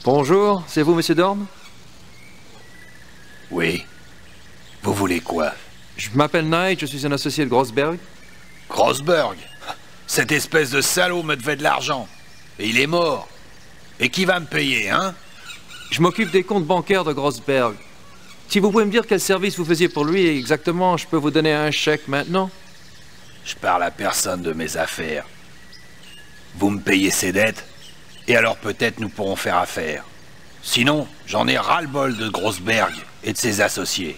Bonjour, c'est vous, monsieur Dorn? Oui. Vous voulez quoi? Je m'appelle Knight, je suis un associé de Grossberg. Grossberg? Cette espèce de salaud me devait de l'argent. Et il est mort. Et qui va me payer, hein? Je m'occupe des comptes bancaires de Grossberg. Si vous pouvez me dire quel service vous faisiez pour lui exactement, je peux vous donner un chèque maintenant. Je parle à personne de mes affaires. Vous me payez ses dettes, et alors peut-être nous pourrons faire affaire. Sinon, j'en ai ras-le-bol de Grossberg et de ses associés.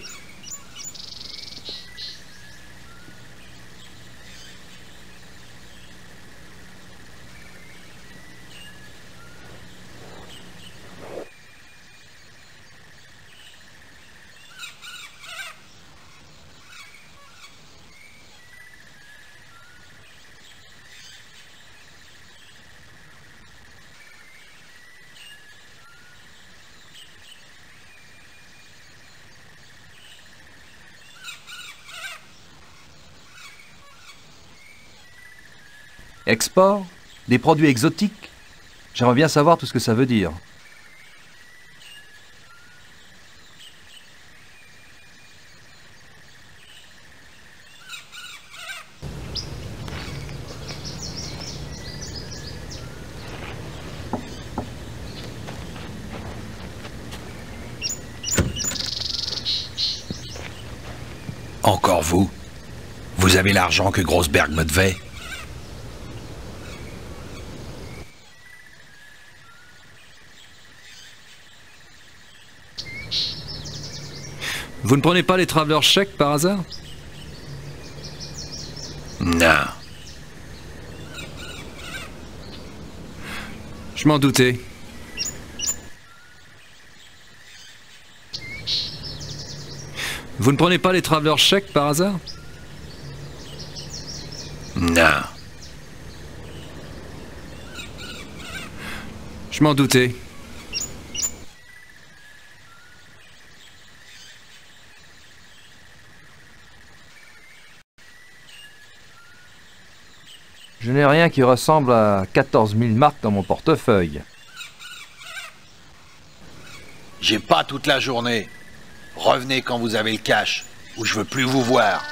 Export? Des produits exotiques? J'aimerais bien savoir tout ce que ça veut dire. Encore vous? Vous avez l'argent que Grossberg me devait? Vous ne prenez pas les Traveler chèques par hasard? Non. Je m'en doutais. Vous ne prenez pas les Traveler chèques par hasard? Non. Je m'en doutais. Je n'ai rien qui ressemble à 14 000 marques dans mon portefeuille. J'ai pas toute la journée. Revenez quand vous avez le cash, ou je veux plus vous voir.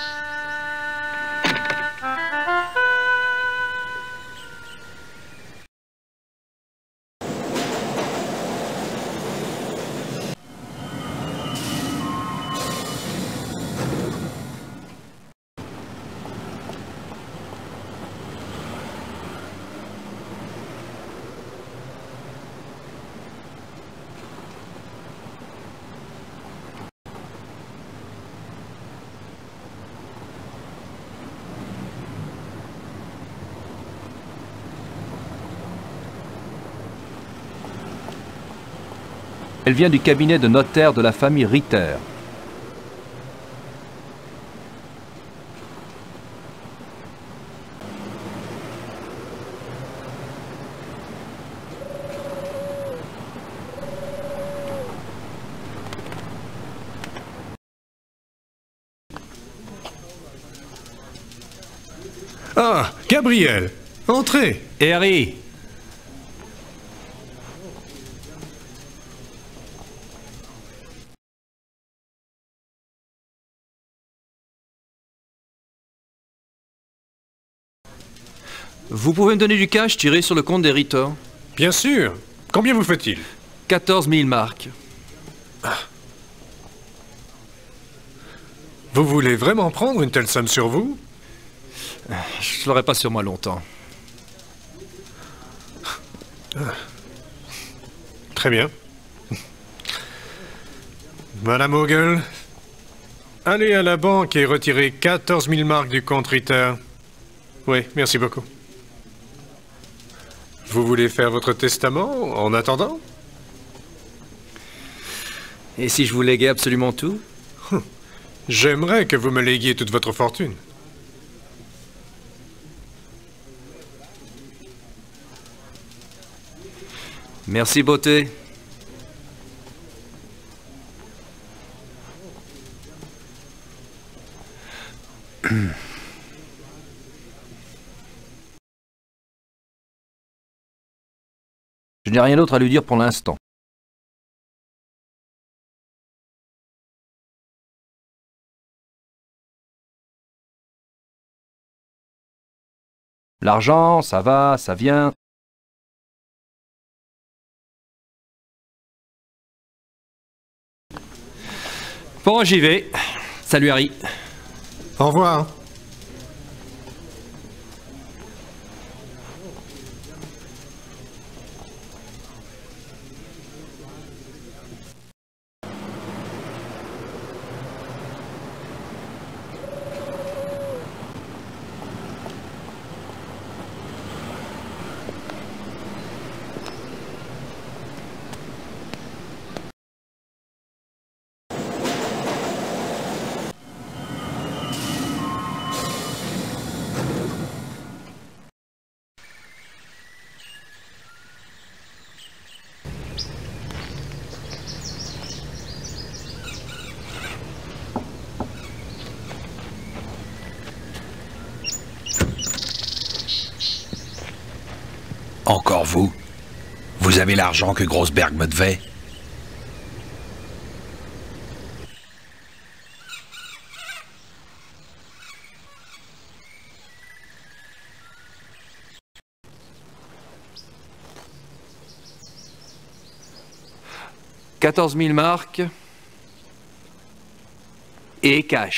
Elle vient du cabinet de notaire de la famille Ritter. Ah, Gabriel, entrez. Harry! Vous pouvez me donner du cash tiré sur le compte des Ritter? Bien sûr. Combien vous faut-il? 14 000 marques. Vous voulez vraiment prendre une telle somme sur vous? Je ne l'aurai pas sur moi longtemps. Très bien. Madame Ogle, allez à la banque et retirez 14 000 marques du compte Ritter. Oui, merci beaucoup. Vous voulez faire votre testament en attendant? Et si je vous léguais absolument tout? J'aimerais que vous me léguiez toute votre fortune. Merci, beauté. Je n'ai rien d'autre à lui dire pour l'instant. L'argent, ça va, ça vient. Bon, j'y vais. Salut Harry. Au revoir. Encore vous? Vous avez l'argent que Grossberg me devait? « 14 000 marks et cash. »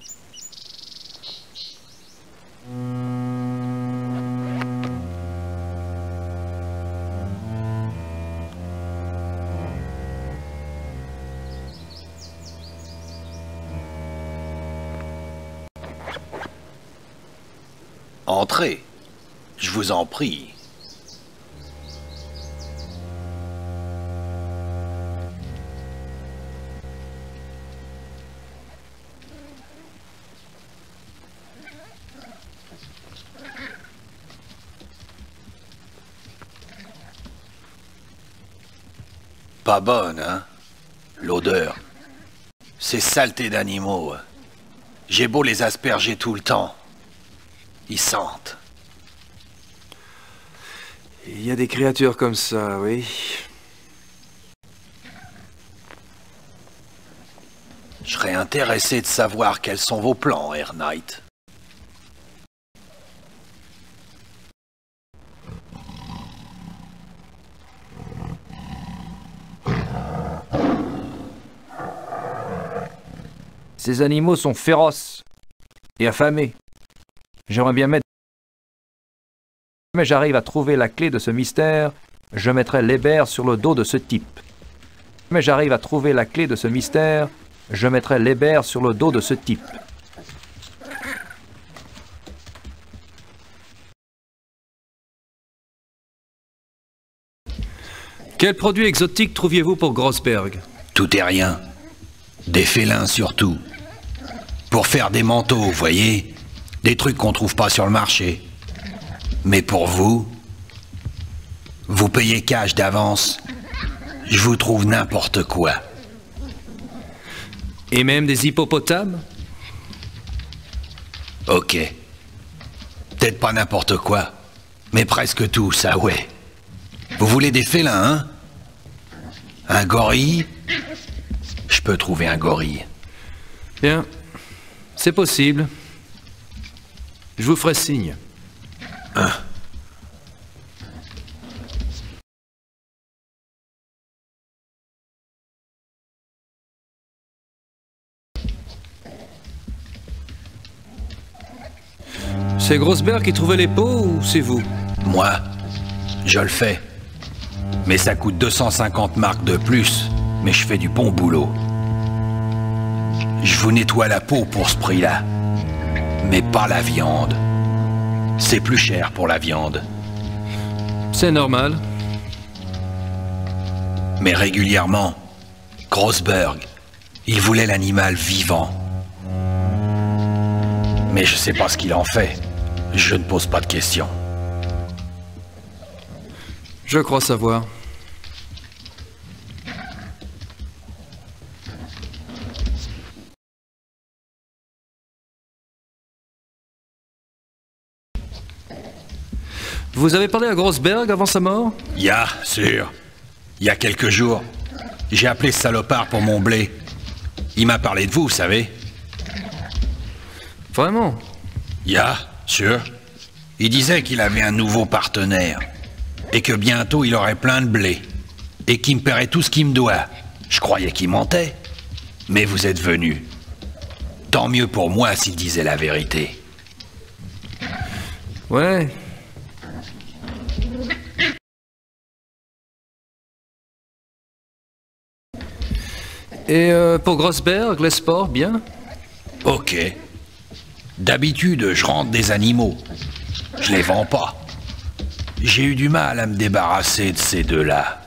Entrez, je vous en prie. Pas bonne, hein? L'odeur. C'est saleté d'animaux. J'ai beau les asperger tout le temps. Ils sentent. Il y a des créatures comme ça, oui. Je serais intéressé de savoir quels sont vos plans, Air Knight. Ces animaux sont féroces et affamés. J'aimerais bien mettre... Mais j'arrive à trouver la clé de ce mystère, je mettrai l'hébert sur le dos de ce type. Mais j'arrive à trouver la clé de ce mystère, je mettrai l'hébert sur le dos de ce type. Quel produit exotique trouviez-vous pour Grossberg? Tout et rien. Des félins surtout. Pour faire des manteaux, vous voyez? Des trucs qu'on trouve pas sur le marché. Mais pour vous, vous payez cash d'avance. Je vous trouve n'importe quoi. Et même des hippopotames? Ok. Peut-être pas n'importe quoi, mais presque tout, ça, ouais. Vous voulez des félins, hein? Un gorille? Je peux trouver un gorille. Bien. C'est possible. Je vous ferai signe. Hein? C'est Grossberg qui trouvait les pots ou c'est vous? Moi, je le fais. Mais ça coûte 250 marks de plus, mais je fais du bon boulot. Je vous nettoie la peau pour ce prix-là. Mais pas la viande. C'est plus cher pour la viande. C'est normal. Mais régulièrement, Grossberg, il voulait l'animal vivant. Mais je sais pas ce qu'il en fait. Je ne pose pas de questions. Je crois savoir. Vous avez parlé à Grossberg avant sa mort? Sûr. Il y a quelques jours, j'ai appelé ce salopard pour mon blé. Il m'a parlé de vous savez. Vraiment? Sûr. Il disait qu'il avait un nouveau partenaire. Et que bientôt il aurait plein de blé. Et qu'il me paierait tout ce qu'il me doit. Je croyais qu'il mentait. Mais vous êtes venu. Tant mieux pour moi s'il disait la vérité. Ouais. Et pour Grossberg, les sports, bien? Ok. D'habitude, je rentre des animaux. Je les vends pas. J'ai eu du mal à me débarrasser de ces deux-là.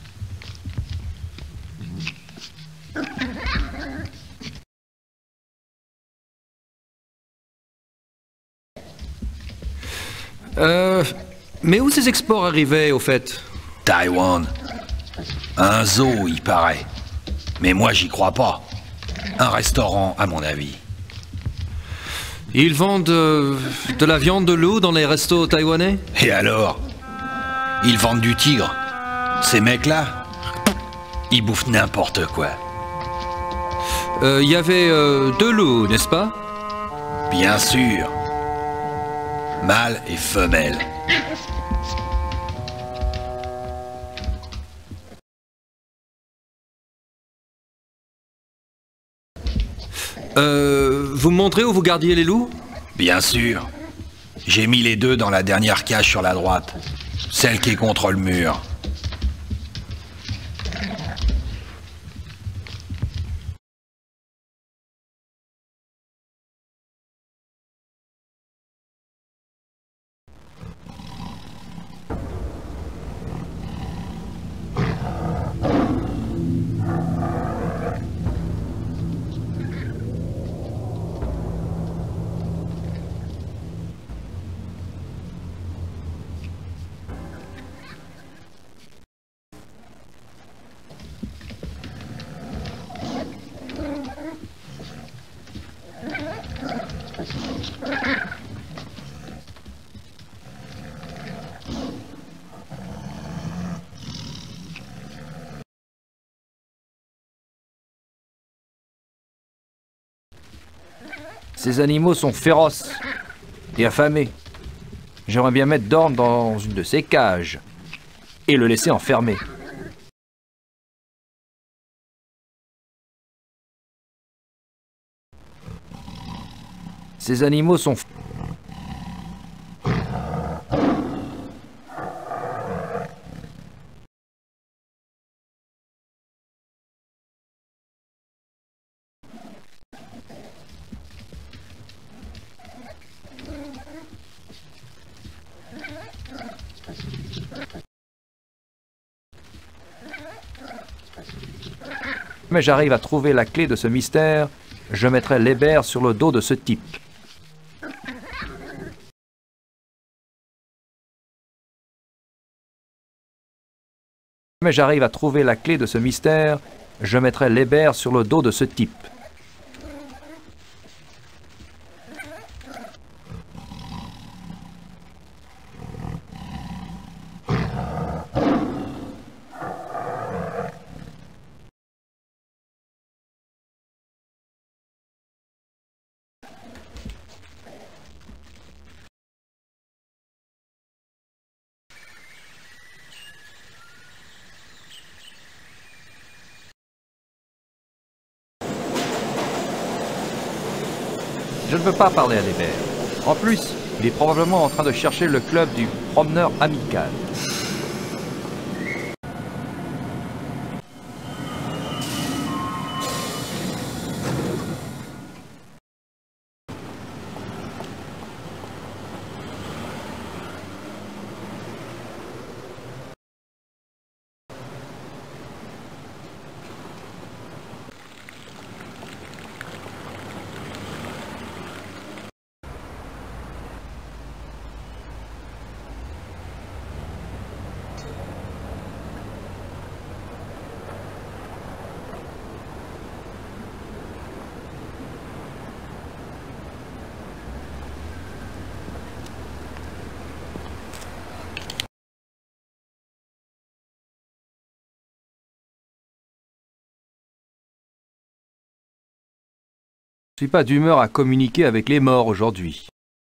Mais où ces exports arrivaient, au fait? Taïwan. Un zoo, il paraît. Mais moi, j'y crois pas. Un restaurant, à mon avis. Ils vendent de la viande de loup dans les restos taïwanais? Et alors? Ils vendent du tigre. Ces mecs-là, ils bouffent n'importe quoi. Il y avait 2 loups, n'est-ce pas? Bien sûr. Mâle et femelle. Vous me montrez où vous gardiez les loups? Bien sûr. J'ai mis les deux dans la dernière cage sur la droite. Celle qui est contre le mur. Ces animaux sont féroces et affamés. J'aimerais bien mettre Dorn dans une de ces cages et le laisser enfermé. Ces animaux sont... Mais j'arrive à trouver la clé de ce mystère, je mettrai l'hébert sur le dos de ce type. Mais j'arrive à trouver la clé de ce mystère, je mettrai l'hébert sur le dos de ce type. Je ne veux pas parler à l'hébert. En plus, il est probablement en train de chercher le club du promeneur amical. Je ne suis pas d'humeur à communiquer avec les morts aujourd'hui.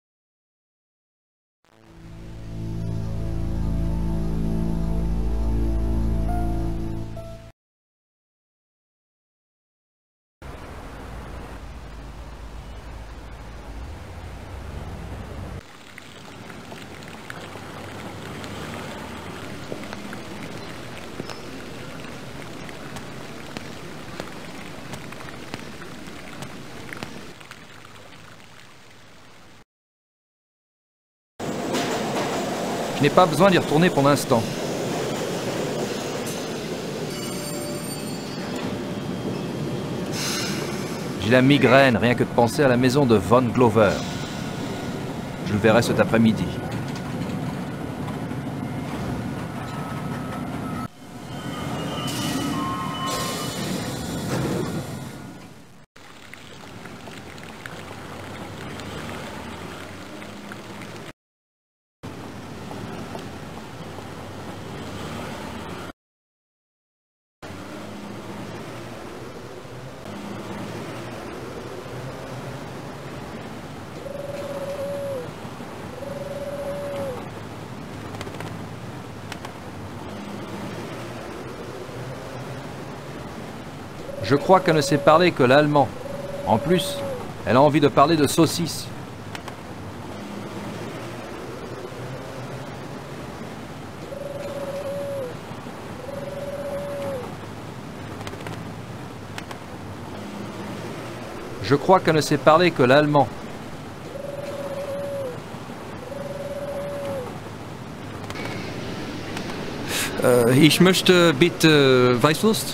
Je n'ai pas besoin d'y retourner pour l'instant. J'ai la migraine, rien que de penser à la maison de Von Glover. Je le verrai cet après-midi. Je crois qu'elle ne sait parler que l'allemand. En plus, elle a envie de parler de saucisses. Je crois qu'elle ne sait parler que l'allemand. Ich möchte bitte Weißwurst.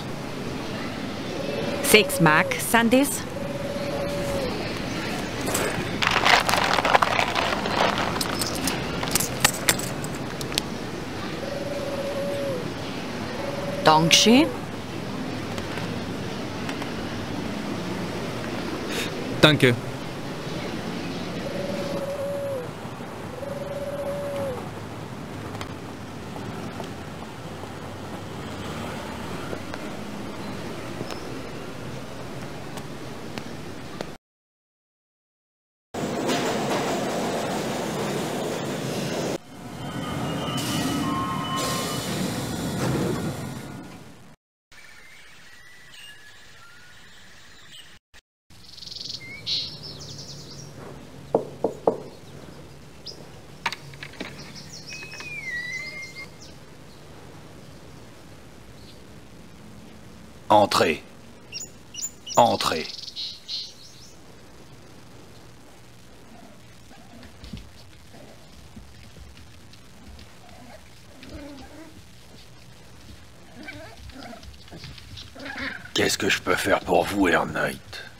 6 Mark, Sandys. Dankeschön. Danke. Entrez. Entrez. Qu'est-ce que je peux faire pour vous, Ernight?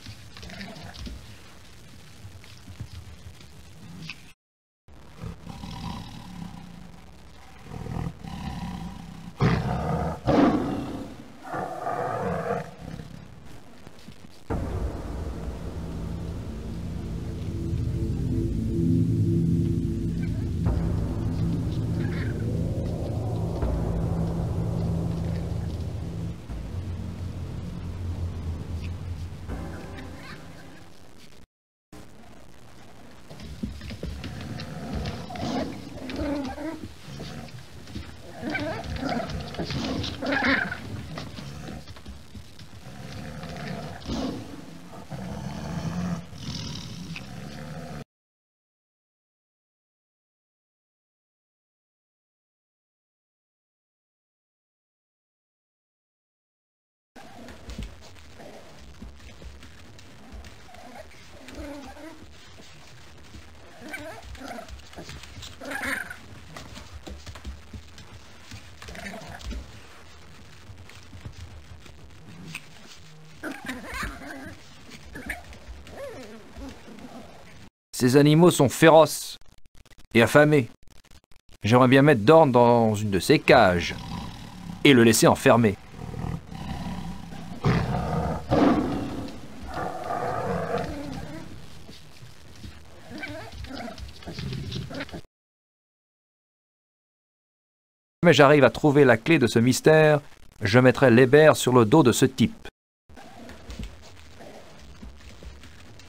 Ces animaux sont féroces et affamés. J'aimerais bien mettre Dorn dans une de ces cages et le laisser enfermer. Mais j'arrive à trouver la clé de ce mystère, je mettrai l'hébert sur le dos de ce type.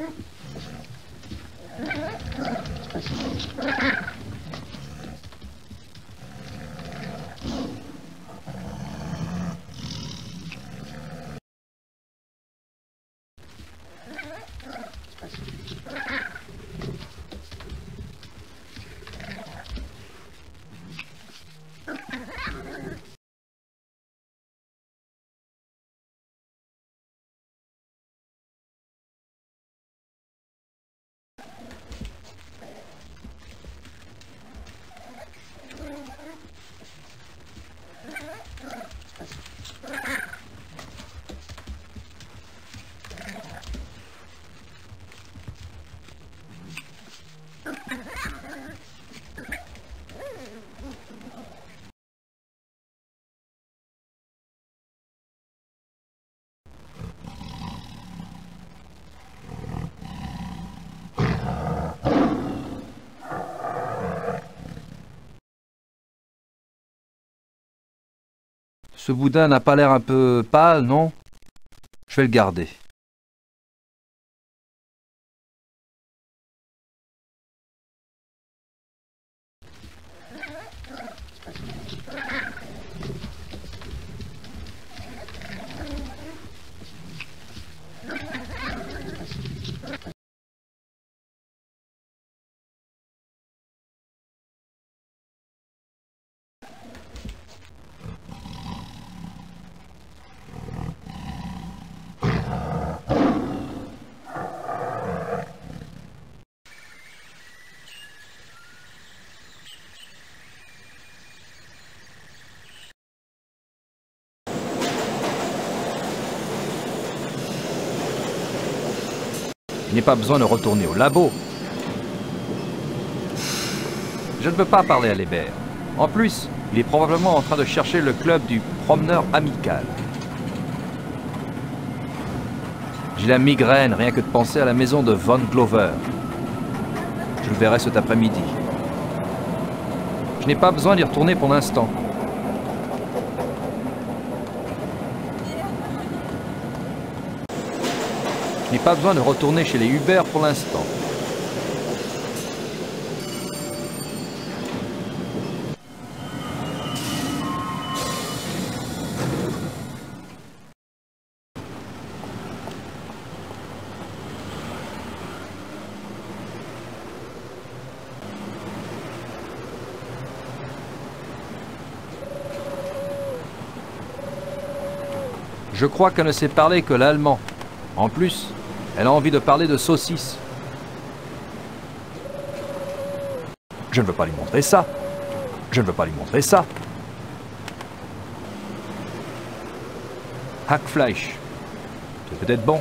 Ce boudin n'a pas l'air un peu pâle, non? Je vais le garder. Je n'ai pas besoin de retourner au labo. Je ne peux pas parler à l'hébert. En plus, il est probablement en train de chercher le club du promeneur amical. J'ai la migraine, rien que de penser à la maison de Von Glover. Je le verrai cet après-midi. Je n'ai pas besoin d'y retourner pour l'instant. Je n'ai pas besoin de retourner chez les Hubert pour l'instant. Je crois qu'elle ne sait parler que l'allemand. En plus, elle a envie de parler de saucisses. Je ne veux pas lui montrer ça. Je ne veux pas lui montrer ça. Hackfleisch. C'est peut-être bon.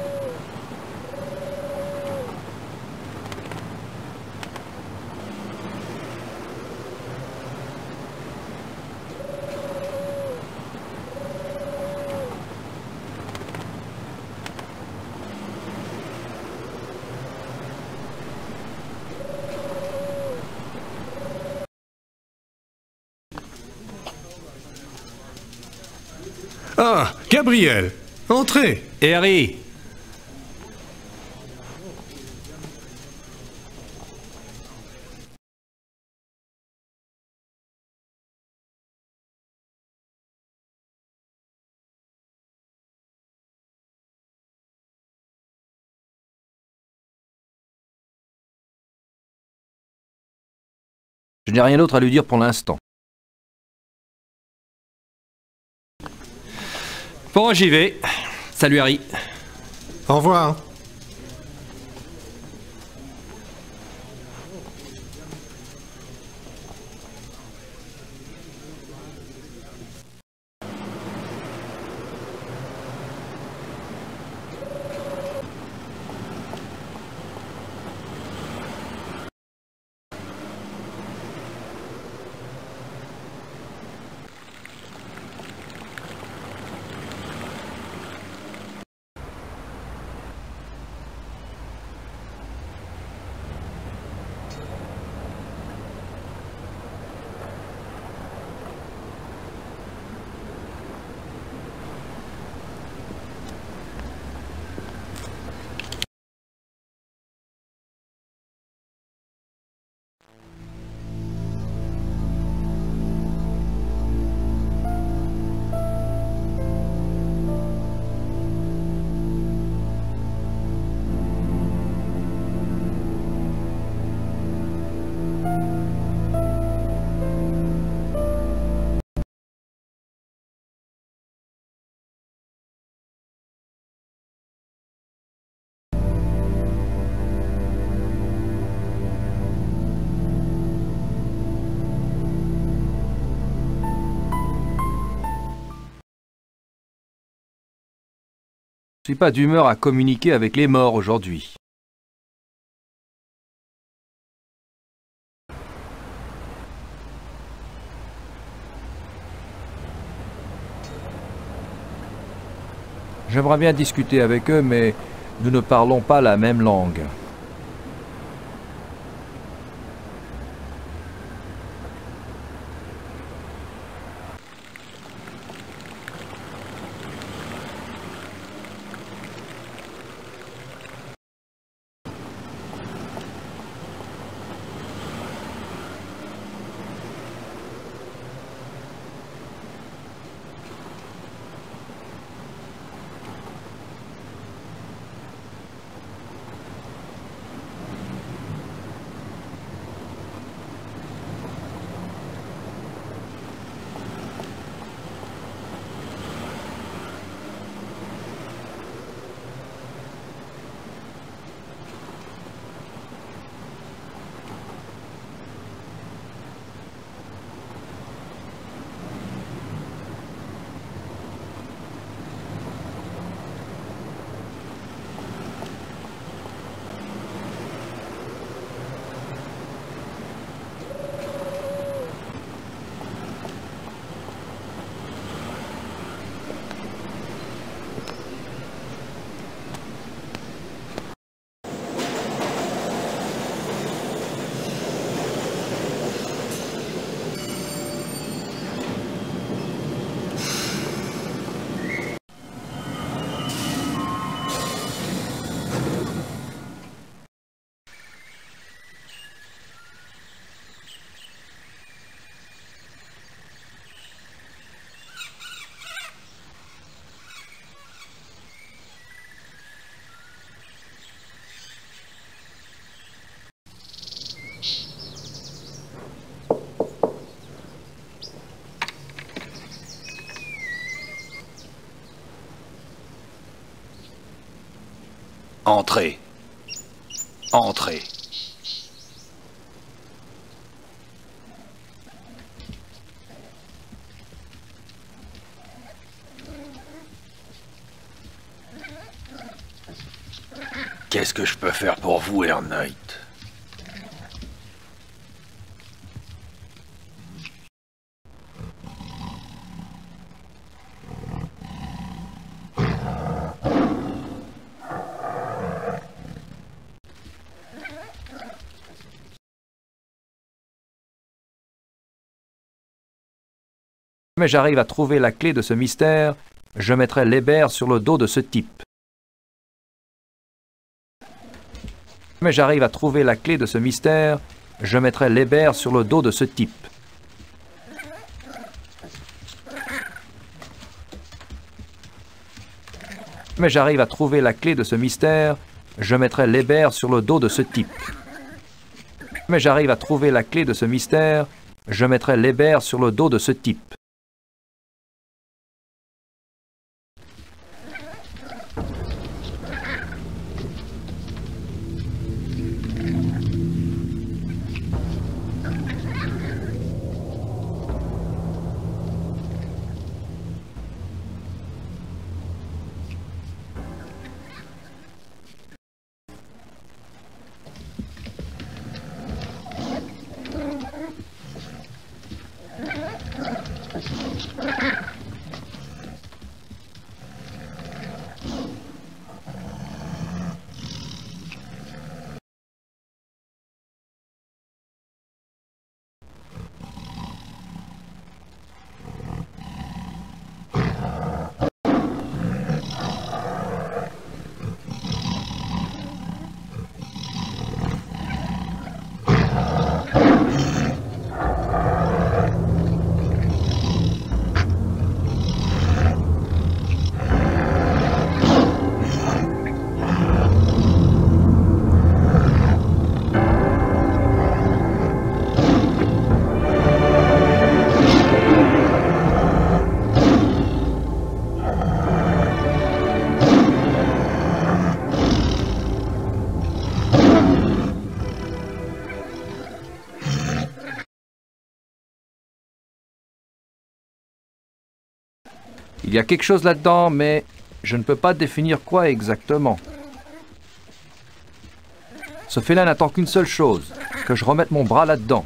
Ah, Gabriel, entrez. Harry! Je n'ai rien d'autre à lui dire pour l'instant. Bon, j'y vais. Salut Harry. Au revoir. Je suis pas d'humeur à communiquer avec les morts aujourd'hui. J'aimerais bien discuter avec eux, mais nous ne parlons pas la même langue. Entrez. Entrez. Qu'est-ce que je peux faire pour vous, Ernest? Mais j'arrive à trouver la clé de ce mystère, je mettrai l'hébert sur le dos de ce type. Mais j'arrive à trouver la clé de ce mystère, je mettrai l'hébert sur le dos de ce type. Mais j'arrive à trouver la clé de ce mystère, je mettrai l'hébert sur le dos de ce type. Mais j'arrive à trouver la clé de ce mystère, je mettrai l'hébert sur le dos de ce type. Il y a quelque chose là-dedans, mais je ne peux pas définir quoi exactement. Ce félin n'attend qu'une seule chose, que je remette mon bras là-dedans.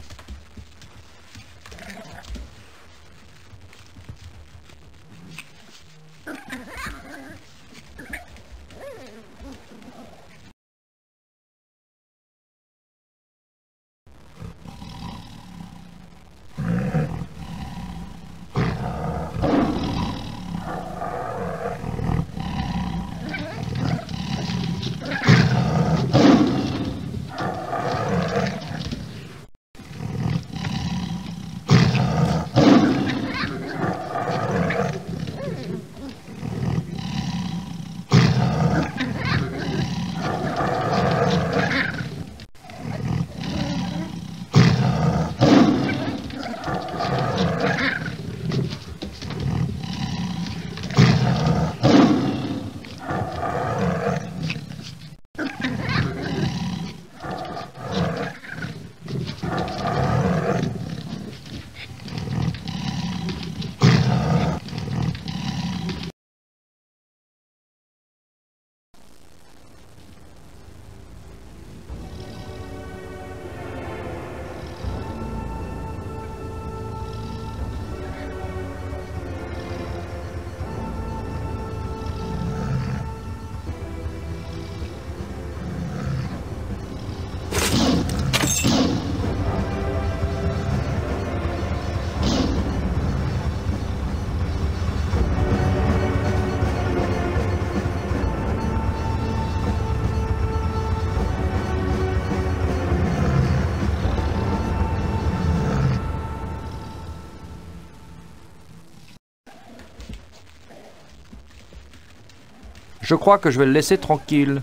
Je crois que je vais le laisser tranquille.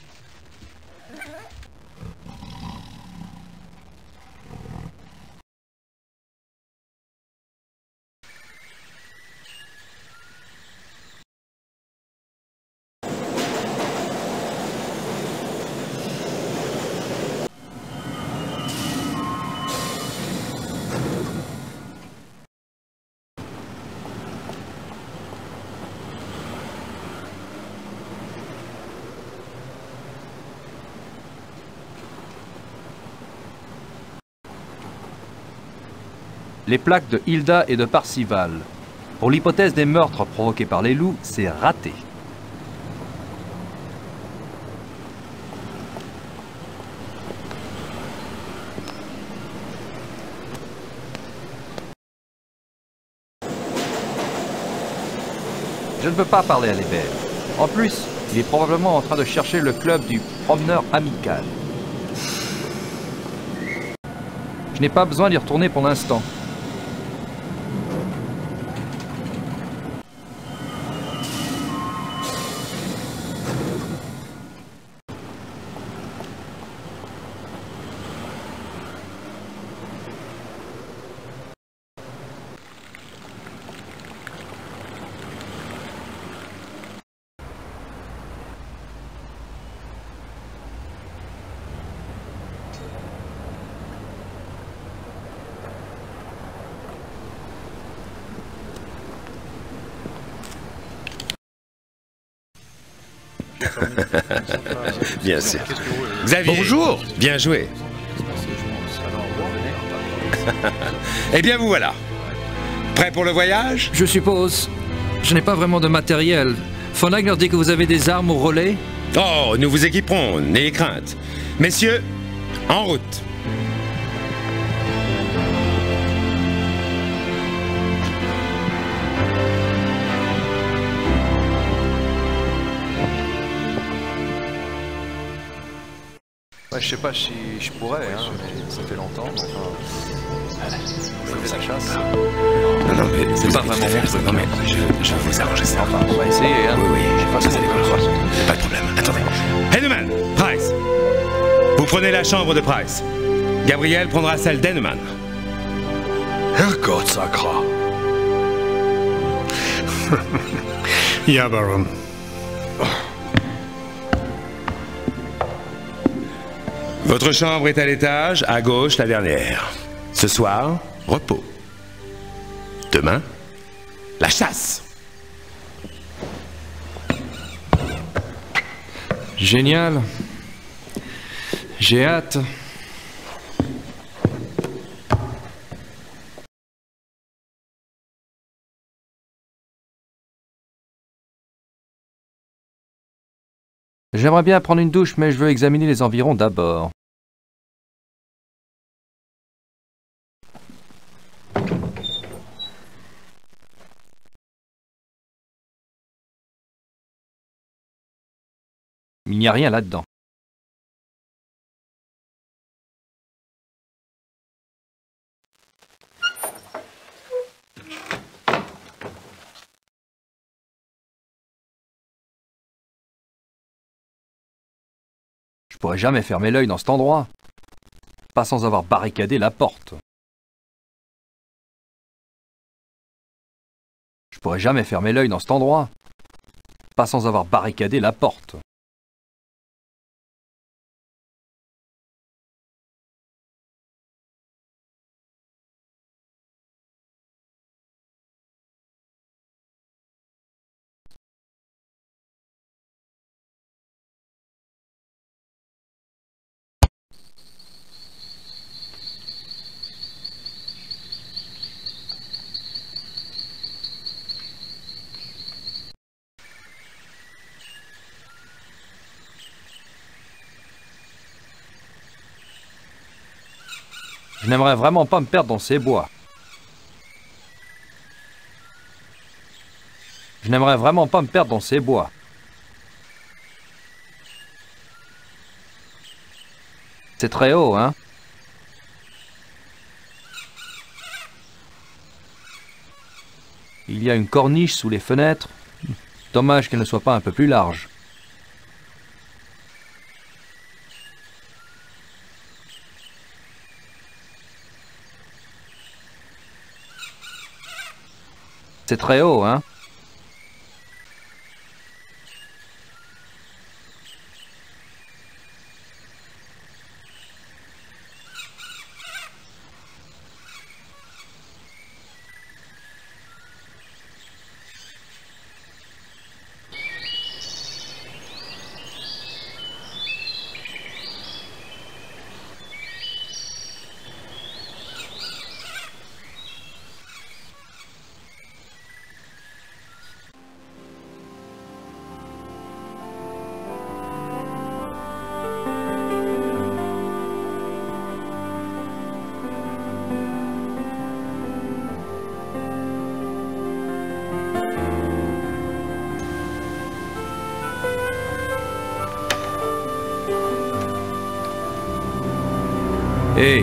Les plaques de Hilda et de Parcival. Pour l'hypothèse des meurtres provoqués par les loups, c'est raté. Je ne peux pas parler à Lébert. En plus, il est probablement en train de chercher le club du promeneur amical. Je n'ai pas besoin d'y retourner pour l'instant. Bien sûr. Xavier. Bonjour. Bien joué. Eh bien, vous voilà. Prêt pour le voyage? Je suppose. Je n'ai pas vraiment de matériel. Von Agner dit que vous avez des armes au relais. Oh, nous vous équiperons, n'ayez crainte. Messieurs, en route. Ouais, je sais pas si je pourrais, hein, mais ça fait longtemps. On fait la chasse. Non, mais c'est pas vraiment mon truc. Non, mais je vais vous arranger ça. Enfin, on va essayer, hein. Oui, je sais pas si vous allez voir. Pas de problème. Attendez. Heinemann, Price. Vous prenez la chambre de Price. Gabriel prendra celle d'Heinemann. Herrgott sakra. Ja, Baron. Votre chambre est à l'étage, à gauche, la dernière. Ce soir, repos. Demain, la chasse. Génial. J'ai hâte. J'aimerais bien prendre une douche, mais je veux examiner les environs d'abord. Il n'y a rien là-dedans. Je pourrais jamais fermer l'œil dans cet endroit. Pas sans avoir barricadé la porte. Je pourrais jamais fermer l'œil dans cet endroit. Pas sans avoir barricadé la porte. Je n'aimerais vraiment pas me perdre dans ces bois. Je n'aimerais vraiment pas me perdre dans ces bois. C'est très haut, hein? Il y a une corniche sous les fenêtres. Dommage qu'elle ne soit pas un peu plus large. C'est très haut, hein? Hé!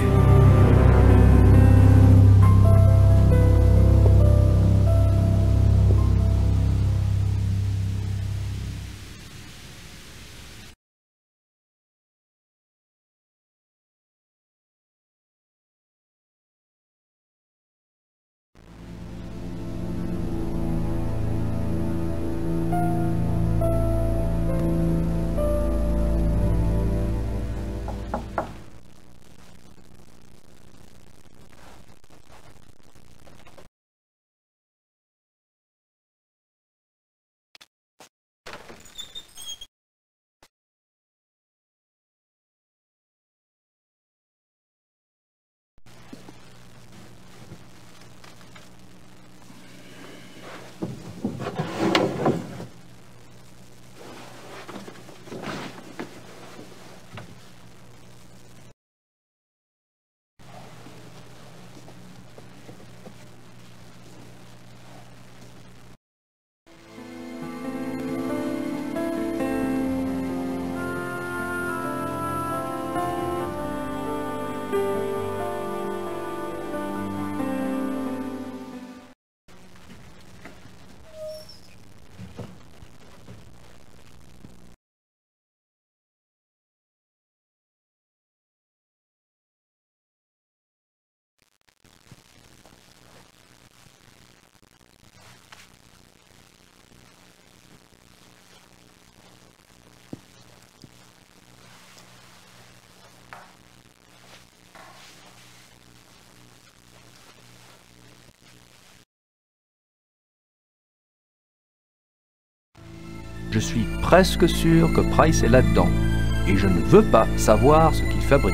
Je suis presque sûr que Price est là-dedans. Et je ne veux pas savoir ce qu'il fabrique.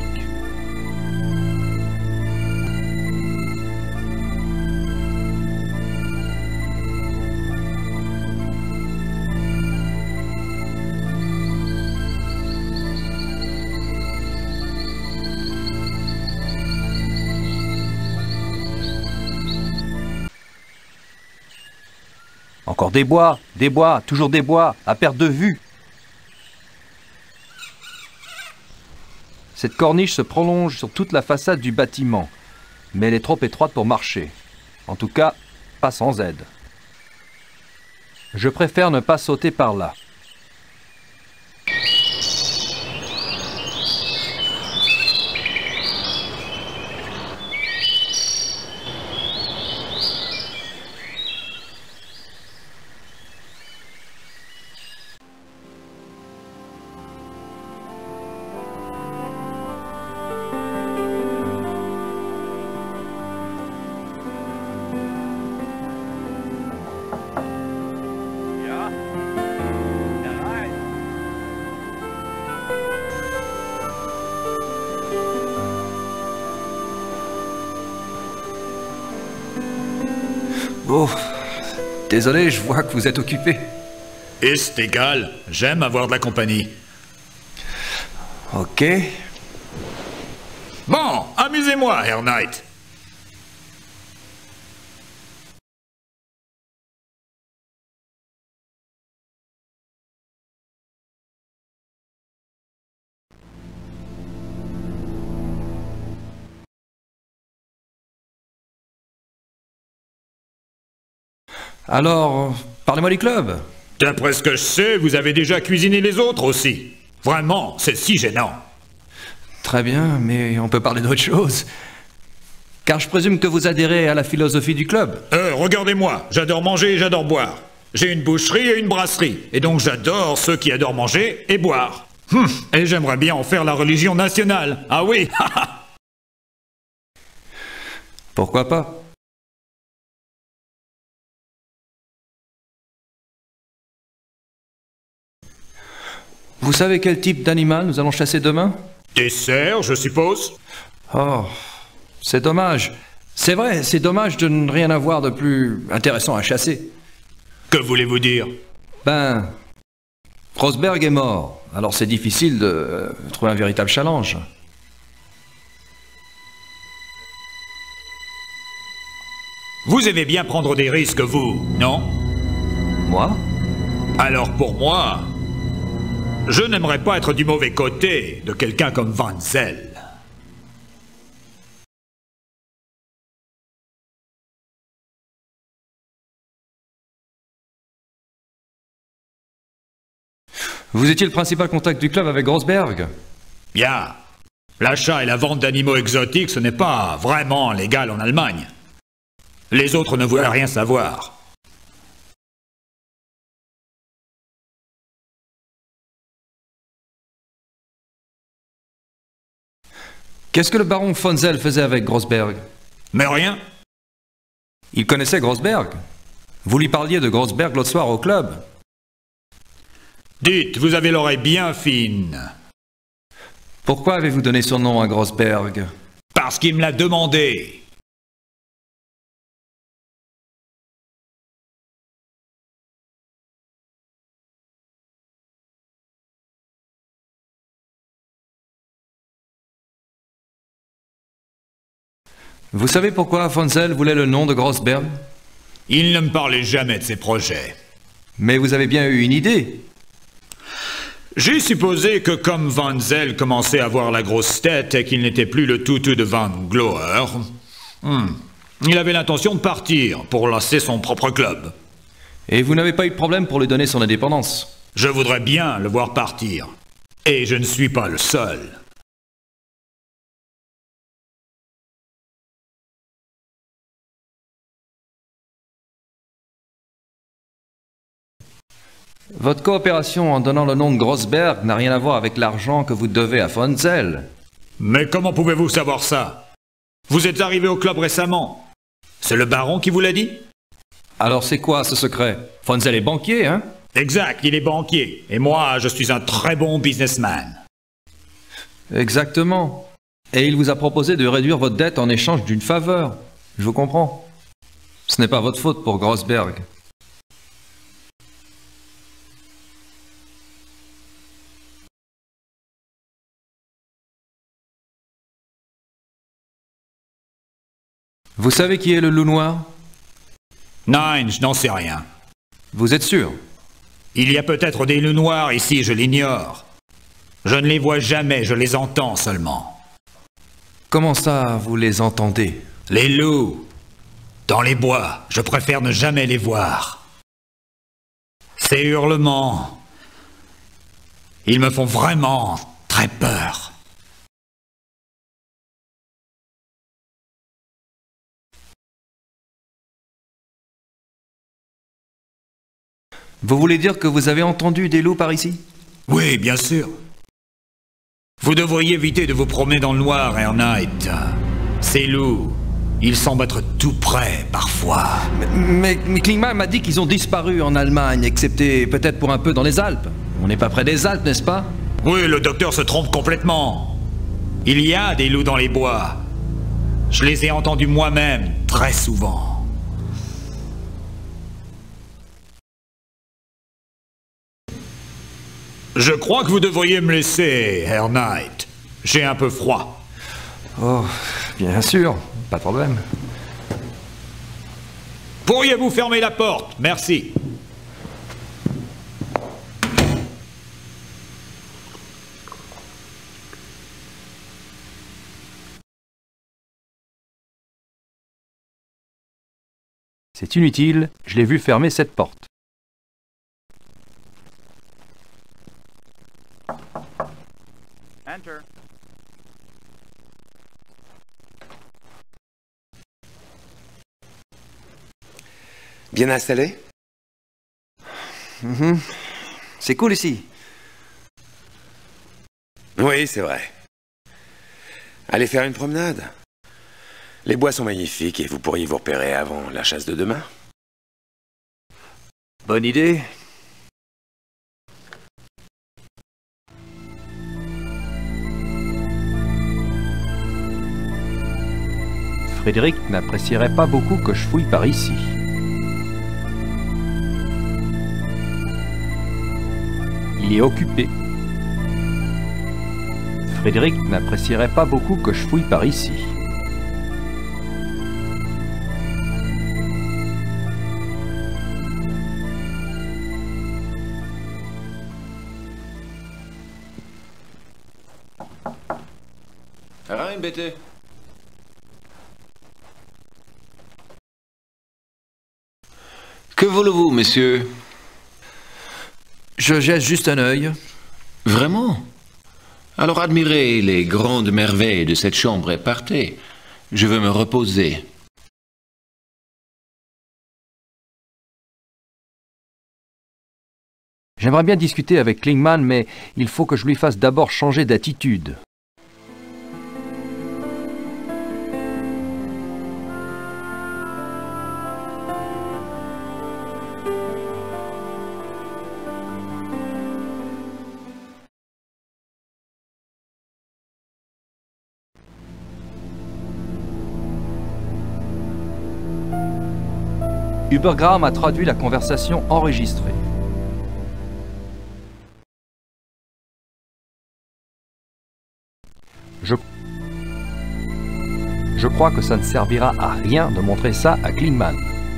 Encore des bois, toujours des bois, à perte de vue. Cette corniche se prolonge sur toute la façade du bâtiment, mais elle est trop étroite pour marcher. En tout cas, pas sans aide. Je préfère ne pas sauter par là. Oh, désolé, je vois que vous êtes occupé. Et c'est égal, j'aime avoir de la compagnie. Ok. Bon, amusez-moi, Air Knight. Alors, parlez-moi du club. D'après ce que je sais, vous avez déjà cuisiné les autres aussi. Vraiment, c'est si gênant. Très bien, mais on peut parler d'autre chose. Car je présume que vous adhérez à la philosophie du club. Regardez-moi, j'adore manger et j'adore boire. J'ai une boucherie et une brasserie, et donc j'adore ceux qui adorent manger et boire. Et j'aimerais bien en faire la religion nationale. Ah oui. Pourquoi pas? Vous savez quel type d'animal nous allons chasser demain? Des cerfs, je suppose? Oh, c'est dommage. C'est vrai, c'est dommage de ne rien avoir de plus intéressant à chasser. Que voulez-vous dire? Ben, Grossberg est mort, alors c'est difficile de trouver un véritable challenge. Vous aimez bien prendre des risques, vous, non? Moi? Alors pour moi, je n'aimerais pas être du mauvais côté de quelqu'un comme Van Zell. Vous étiez le principal contact du club avec Grossberg? Bien. L'achat et la vente d'animaux exotiques, ce n'est pas vraiment légal en Allemagne. Les autres ne voulaient rien savoir. Qu'est-ce que le baron von Zell faisait avec Grossberg? Mais rien. Il connaissait Grossberg. Vous lui parliez de Grossberg l'autre soir au club. Dites, vous avez l'oreille bien fine. Pourquoi avez-vous donné son nom à Grossberg? Parce qu'il me l'a demandé. Vous savez pourquoi von Zell voulait le nom de Grossberg? Il ne me parlait jamais de ses projets. Mais vous avez bien eu une idée. J'ai supposé que comme Van Zell commençait à avoir la grosse tête et qu'il n'était plus le toutou de Van Glower, il avait l'intention de partir pour lancer son propre club. Et vous n'avez pas eu de problème pour lui donner son indépendance? Je voudrais bien le voir partir. Et je ne suis pas le seul. Votre coopération en donnant le nom de Grossberg n'a rien à voir avec l'argent que vous devez à von Zell. Mais comment pouvez-vous savoir ça? Vous êtes arrivé au club récemment. C'est le baron qui vous l'a dit? Alors c'est quoi ce secret? Von Zell est banquier, hein? Exact, il est banquier. Et moi, je suis un très bon businessman. Exactement. Et il vous a proposé de réduire votre dette en échange d'une faveur. Je vous comprends. Ce n'est pas votre faute pour Grossberg. Vous savez qui est le loup noir? Non, je n'en sais rien. Vous êtes sûr? Il y a peut-être des loups noirs ici, je l'ignore. Je ne les vois jamais, je les entends seulement. Comment ça, vous les entendez? Les loups. Dans les bois, je préfère ne jamais les voir. Ces hurlements, ils me font vraiment très peur. Vous voulez dire que vous avez entendu des loups par ici? Oui, bien sûr. Vous devriez éviter de vous promener dans le noir, Air Knight. Ces loups, ils semblent être tout près, parfois. Mais Klingman m'a dit qu'ils ont disparu en Allemagne, excepté peut-être pour un peu dans les Alpes. On n'est pas près des Alpes, n'est-ce pas? Oui, le docteur se trompe complètement. Il y a des loups dans les bois. Je les ai entendus moi-même, très souvent. Je crois que vous devriez me laisser, Air Knight. J'ai un peu froid. Oh, bien sûr, pas de problème. Pourriez-vous fermer la porte? Merci. C'est inutile, je l'ai vu fermer cette porte. Enter. Bien installé? C'est cool ici. Oui, c'est vrai. Allez faire une promenade. Les bois sont magnifiques et vous pourriez vous repérer avant la chasse de demain. Bonne idée. Frédéric n'apprécierait pas beaucoup que je fouille par ici. Il est occupé. Frédéric n'apprécierait pas beaucoup que je fouille par ici. Rien, bêté. Que voulez-vous, monsieur? Je jette juste un œil. Vraiment? Alors admirez les grandes merveilles de cette chambre et partez. Je veux me reposer. J'aimerais bien discuter avec Klingman, mais il faut que je lui fasse d'abord changer d'attitude. Hubert Graham a traduit la conversation enregistrée. Je crois que ça ne servira à rien de montrer ça à Klingman.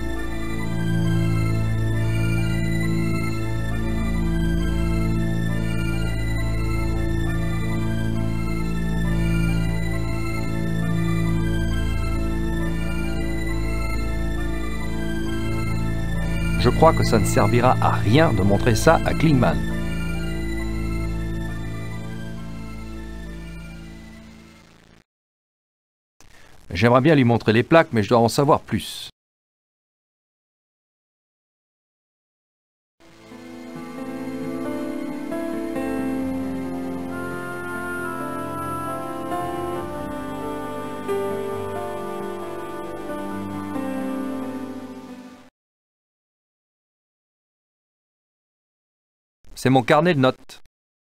Je crois que ça ne servira à rien de montrer ça à Klingman. J'aimerais bien lui montrer les plaques, mais je dois en savoir plus. c'est mon carnet de notes.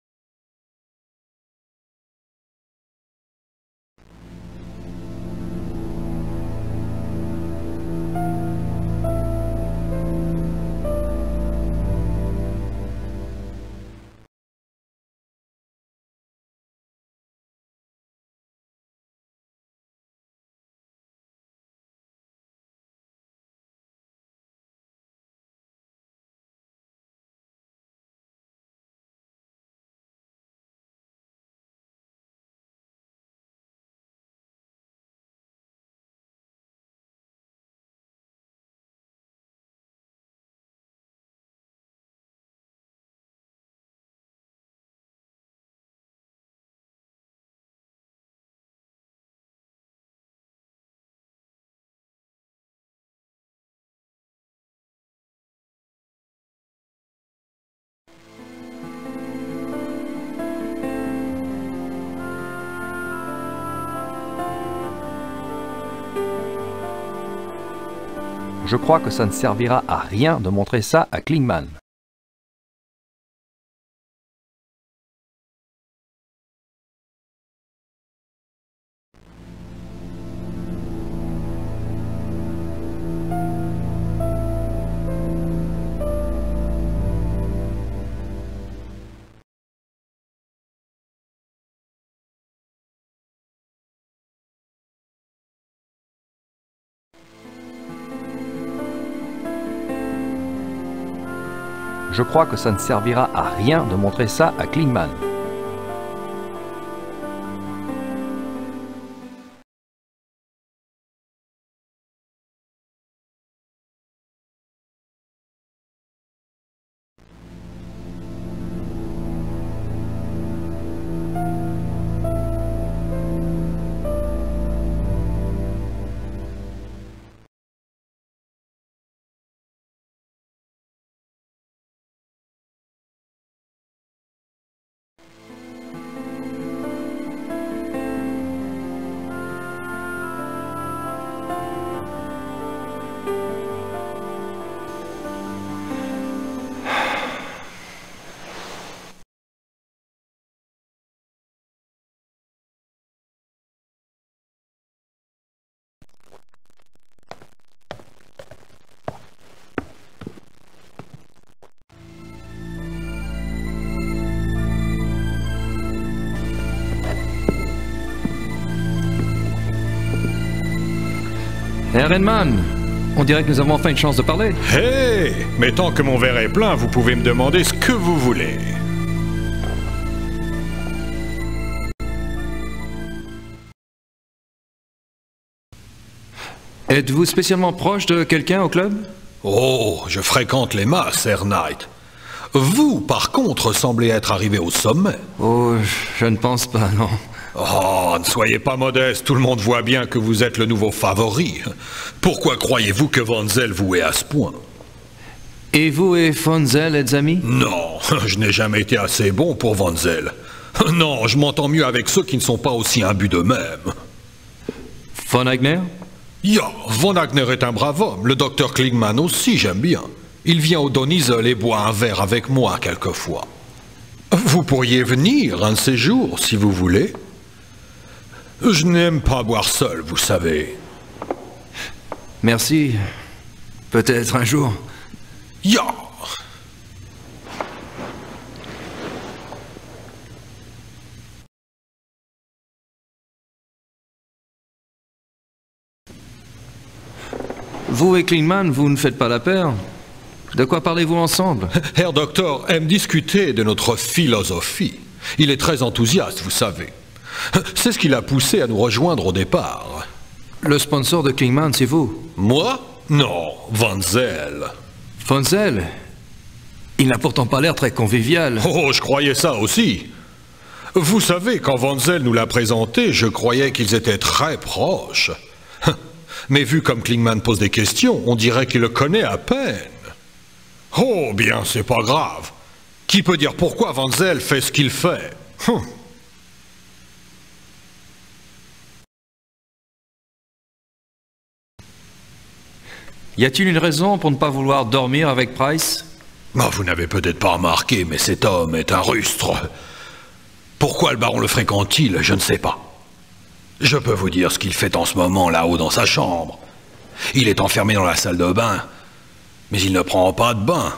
Je crois que ça ne servira à rien de montrer ça à Klingman. Je crois que ça ne servira à rien de montrer ça à Klingman. Redman, on dirait que nous avons enfin une chance de parler. Hé, mais tant que mon verre est plein, vous pouvez me demander ce que vous voulez. Êtes-vous spécialement proche de quelqu'un au club? Oh, je fréquente les masses, Air Knight. Vous, par contre, semblez être arrivé au sommet. Oh, je ne pense pas, non. Oh, ne soyez pas modeste, tout le monde voit bien que vous êtes le nouveau favori. Pourquoi croyez-vous que Von Zell vous est à ce point? Et vous et Von Zell êtes amis? Non, je n'ai jamais été assez bon pour Von Zell. Non, je m'entends mieux avec ceux qui ne sont pas aussi imbus d'eux-mêmes. Von Agner? Ja, Von Agner est un brave homme. Le docteur Klingman aussi, j'aime bien. Il vient au Donizel et boit un verre avec moi quelquefois. Vous pourriez venir un de ces jours, si vous voulez. Je n'aime pas boire seul, vous savez. Merci. Peut-être un jour. Ja. Vous et Klingman, vous ne faites pas la paire. De quoi parlez-vous ensemble? Herr Docteur aime discuter de notre philosophie. Il est très enthousiaste, vous savez. C'est ce qui l'a poussé à nous rejoindre au départ. Le sponsor de Klingman, c'est vous? Moi? Non, Von Zell. Von Zell? Il n'a pourtant pas l'air très convivial. Oh, je croyais ça aussi. Vous savez, quand Von Zell nous l'a présenté, je croyais qu'ils étaient très proches. Mais vu comme Klingman pose des questions, on dirait qu'il le connaît à peine. Oh, bien, c'est pas grave. Qui peut dire pourquoi Von Zell fait ce qu'il fait? Y a-t-il une raison pour ne pas vouloir dormir avec Price? Oh, vous n'avez peut-être pas remarqué, mais cet homme est un rustre. Pourquoi le baron le fréquente-t-il? Je ne sais pas. Je peux vous dire ce qu'il fait en ce moment là-haut dans sa chambre. Il est enfermé dans la salle de bain, mais il ne prend pas de bain.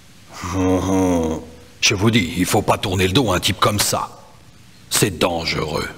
Je vous dis, il faut pas tourner le dos à un type comme ça. C'est dangereux.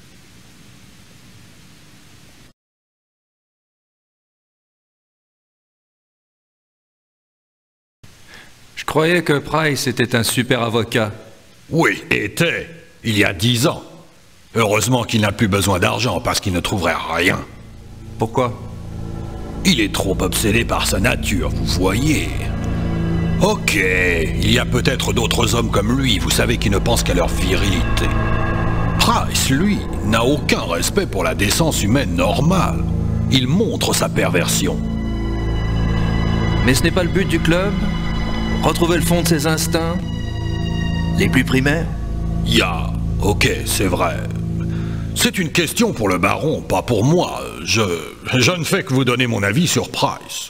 Je croyais que Price était un super avocat. Oui, était, il y a 10 ans. Heureusement qu'il n'a plus besoin d'argent parce qu'il ne trouverait rien. Pourquoi? Il est trop obsédé par sa nature, vous voyez. Ok, il y a peut-être d'autres hommes comme lui, vous savez, qui ne pensent qu'à leur virilité. Price, lui, n'a aucun respect pour la décence humaine normale. Il montre sa perversion. Mais ce n'est pas le but du club? Retrouver le fond de ses instincts? Les plus primaires? Ok, c'est vrai. C'est une question pour le baron, pas pour moi. Je ne fais que vous donner mon avis sur Price.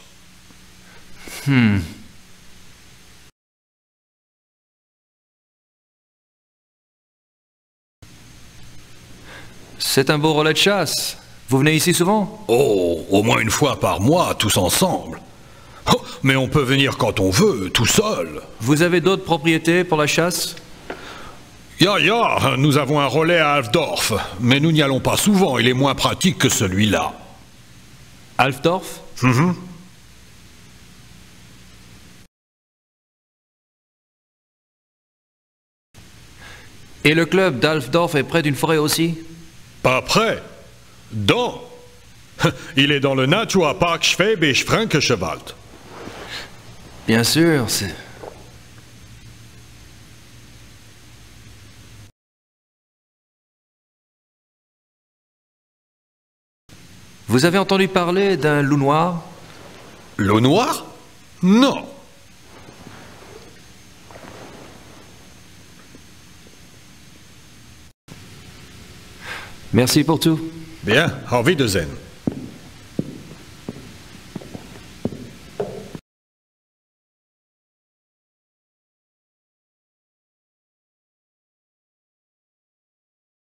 C'est un beau relais de chasse. Vous venez ici souvent? Oh, au moins une fois par mois, tous ensemble. Oh, mais on peut venir quand on veut, tout seul. Vous avez d'autres propriétés pour la chasse? Nous avons un relais à Alfdorf, mais nous n'y allons pas souvent, il est moins pratique que celui-là. Alfdorf? Et le club d'Alfdorf est près d'une forêt aussi? Pas près. Dans. Il est dans le Natur Park Schwäbisch Frankeswald. Bien sûr, c'est... Vous avez entendu parler d'un loup noir? Loup noir? Non. Merci pour tout. Bien, auf Wiedersehen.